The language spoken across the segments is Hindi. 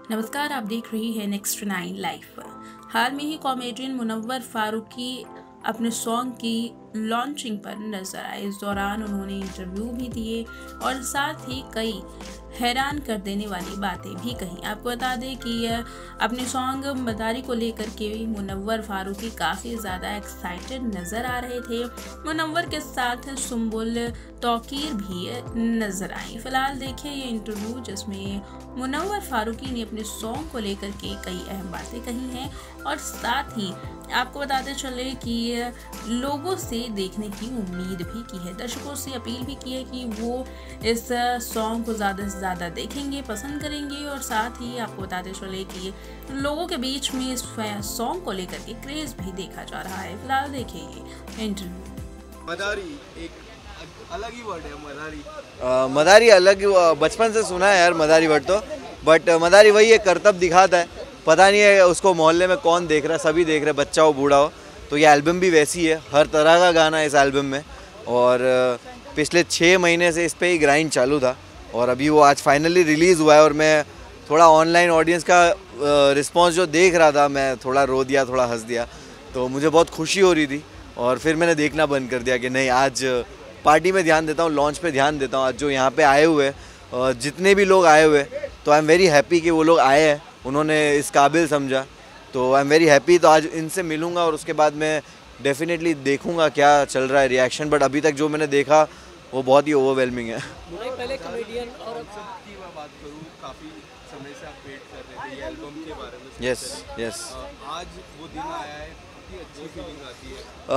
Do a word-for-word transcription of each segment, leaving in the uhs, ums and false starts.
नमस्कार, आप देख रही हैं नेक्स्ट नाइन लाइफ। हाल में ही कॉमेडियन मुनव्वर फारूकी अपने सॉन्ग की लॉन्चिंग पर नजर आए। इस दौरान उन्होंने इंटरव्यू भी दिए और साथ ही कई हैरान कर देने वाली बातें भी कही। आपको बता दें कि अपने सॉन्ग मदारी को लेकर के मुनव्वर फारूकी काफ़ी ज़्यादा एक्साइटेड नज़र आ रहे थे। मुनव्वर के साथ सुम्बुल तौकीर भी नज़र आई। फिलहाल देखिए ये इंटरव्यू जिसमें मुनव्वर फारूकी ने अपने सॉन्ग को लेकर के कई अहम बातें कही हैं और साथ ही आपको बताते चले कि लोगों से देखने की उम्मीद भी की है। दर्शकों से अपील भी की है कि वो इस सॉन्ग को ज़्यादा से ज़्यादा देखेंगे, पसंद करेंगे और साथ ही आपको बताते चले कि लोगों के बीच में इस सॉन्ग को लेकर के क्रेज़ भी देखा जा रहा है। फिलहाल देखिए ये इंटरव्यू। मदारी एक अलग ही वर्ड है। मदारी आ, मदारी अलग, बचपन से सुना है यार मदारी वर्ड तो, बट मदारी वही है, करतब दिखाता है। पता नहीं है उसको मोहल्ले में कौन देख रहा है, सभी देख रहे हैं, बच्चा हो बूढ़ा हो। तो ये एल्बम भी वैसी है, हर तरह का गाना है इस एल्बम में। और पिछले छः महीने से इस पे ही ग्राइंड चालू था और अभी वो आज फाइनली रिलीज़ हुआ है। और मैं थोड़ा ऑनलाइन ऑडियंस का रिस्पॉन्स जो देख रहा था, मैं थोड़ा रो दिया, थोड़ा हंस दिया। तो मुझे बहुत खुशी हो रही थी और फिर मैंने देखना बंद कर दिया कि नहीं, आज पार्टी में ध्यान देता हूँ, लॉन्च पे ध्यान देता हूँ। आज जो यहाँ पे आए हुए जितने भी लोग आए हुए, तो आई एम वेरी हैप्पी कि वो लोग आए हैं, उन्होंने इस काबिल समझा। तो आई एम वेरी हैप्पी। तो आज इनसे मिलूँगा और उसके बाद मैं डेफिनेटली देखूँगा क्या चल रहा है रिएक्शन। बट अभी तक जो मैंने देखा वो बहुत ही ओवरवेलमिंग है। पहले कॉमेडियन और अब की मैं बात करूँ, काफ़ी समय से आप वेट कर रहे थे ये एल्बम के बारे में। यस यस, आज वो दिन आया है, कितनी अच्छी फीलिंग आती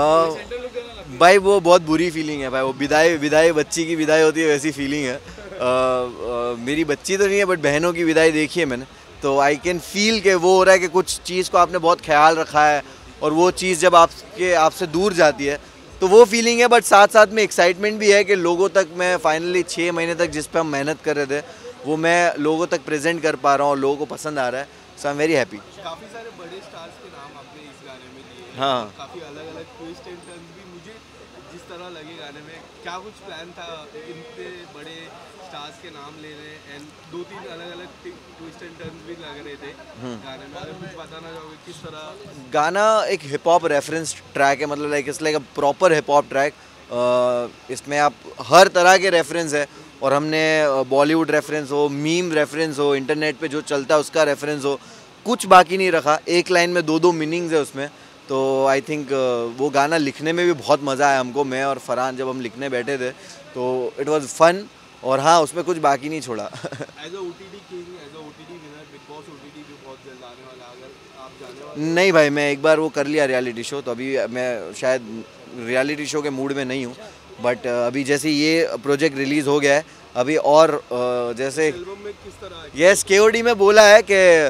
है। भाई वो बहुत बुरी फीलिंग है भाई। वो विदाई विदाई बच्ची की विदाई होती है, वैसी फीलिंग है। आ, आ, मेरी बच्ची तो नहीं है, बट बहनों की विदाई देखी है मैंने। तो आई कैन फील के वो हो रहा है कि कुछ चीज़ को आपने बहुत ख्याल रखा है और वो चीज़ जब आपके आपसे दूर जाती है तो वो फीलिंग है। बट साथ साथ में एक्साइटमेंट भी है कि लोगों तक मैं फाइनली छः महीने तक जिस पे हम मेहनत कर रहे थे वो मैं लोगों तक प्रेजेंट कर पा रहा हूँ और लोगों को पसंद आ रहा है। So I am very happy. काफ़ी सारे बड़े स्टार्स के नाम आपने इस गाने में लिए। हाँ, काफ़ी अलग अलग ट्विस्ट एंड टर्न्स भी मुझे जिस तरह लगे गाने में। क्या कुछ प्लान था इतने बड़े स्टार्स के नाम ले रहे हैं एंड दो तीन अलग अलग ट्विस्ट एंड टर्न्स भी लग रहे थे गाने में? अगर कुछ बताना चाहोगे किस तरह? गाना एक हिप हॉप रेफरेंस ट्रैक है, मतलब like it's like a proper hip hop track. इसमें आप हर तरह के रेफरेंस है और हमने बॉलीवुड रेफरेंस हो, मीम रेफरेंस हो, इंटरनेट पे जो चलता है उसका रेफरेंस हो, कुछ बाकी नहीं रखा। एक लाइन में दो दो मीनिंग्स है उसमें। तो आई थिंक वो गाना लिखने में भी बहुत मज़ा आया हमको। मैं और फरहान जब हम लिखने बैठे थे तो इट वाज फन। और हाँ, उसमें कुछ बाकी नहीं छोड़ा। As a OTT king, as a OTT winner, Bigg Boss OTT भी बहुत जल्द आने वाला है। अगर आप जाने वाले? नहीं भाई, मैं एक बार वो कर लिया रियलिटी शो, तो अभी मैं शायद रियलिटी शो के मूड में नहीं हूँ। बट अभी जैसे ये प्रोजेक्ट रिलीज़ हो गया है अभी और जैसे एल्बम में किस तरह? यस, केओडी में बोला है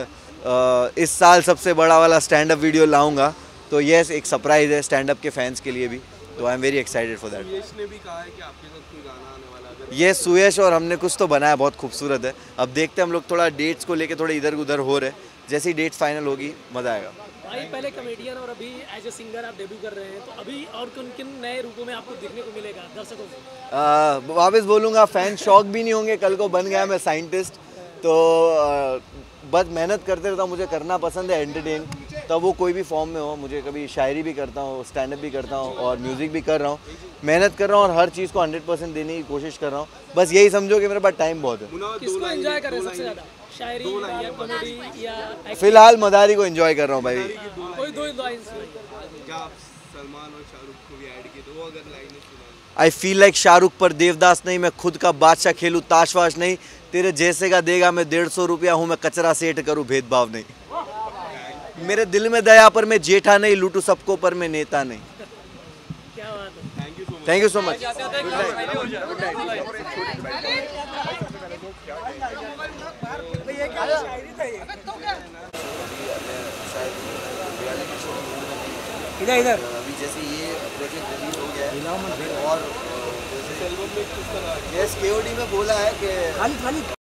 कि इस साल सबसे बड़ा वाला स्टैंड अप वीडियो लाऊंगा। तो यस, एक सरप्राइज़ है स्टैंड अप के फैंस के लिए भी। तो I am very excited for that. Suyash ने भी कहा है कि आपके साथ कोई गाना आने वाला है। ये सुयश और हमने कुछ तो बनाया, बहुत खूबसूरत है। अब देखते हैं, हम लोग थोड़ा डेट्स को लेके थोड़े इधर उधर हो रहे। जैसे ही डेट फाइनल होगी मज़ा आएगा। भाई पहले कॉमेडियन और अभी एज ए सिंगर आप डेब्यू कर रहे हैं, तो अभी और किन किन नए रूपों में आपको देखने को मिलेगा दर्शकों को? वापस बोलूँगा, फैन शॉक भी नहीं होंगे। कल को बन गया मैं साइंटिस्ट, तो आ, बस मेहनत करते रहता हूँ। मुझे करना पसंद है, एंटरटेन, तब वो कोई भी फॉर्म में हो। मुझे कभी शायरी भी करता हूँ, स्टैंड अप भी करता हूँ और म्यूज़िक भी कर रहा हूँ। मेहनत कर रहा हूँ और हर चीज़ को हंड्रेड परसेंट देने की कोशिश कर रहा हूँ। बस यही समझो कि मेरे पास टाइम बहुत है। किसको एंजॉय कर रहे हैं सबसे ज़्यादा, शायरी या कॉमेडी या? फिलहाल मदारी को एंजॉय कर रहा हूँ भाई। कोई दो लाइंस? क्या आप सलमान और शाहरुख को भी ऐड किए, तो वो अगर लाइनें सुना? आई फील लाइक शाहरुख पर देवदास नहीं, मैं खुद का बादशाह खेलूँ ताश वाश नहीं, तेरे जैसे का देगा मैं डेढ़ सौ रुपया हूँ, मैं कचरा सेठ करूँ भेदभाव नहीं, मेरे दिल में दया पर मैं जेठा नहीं, लूटू सबको पर मैं नेता नहीं। क्या बात है। Thank you so much. Thank you so much. इधर इधर अभी जैसे ये प्रोजेक्ट रिलीज हो गया है और जैसे एल्बम में किस तरह, यस, केओडी में बोला है कि